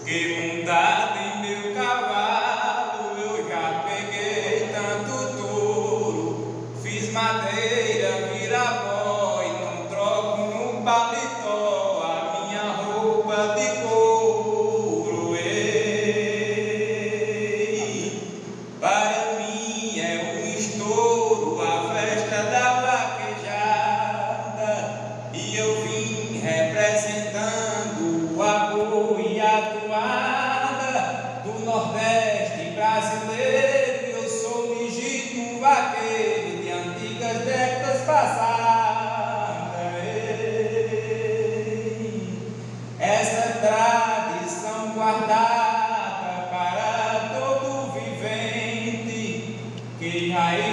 Que montado em meu cavalo eu já peguei tanto touro, fiz madeira virar pó e não troco no paletó a minha roupa de couro. Ei, para mim é um estouro a festa da vaquejada e eu vim representando o amor e a toada do Nordeste brasileiro. Eu sou legítimo vaqueiro de antigas décadas passadas. Essa tradição guardada para todo vivente que já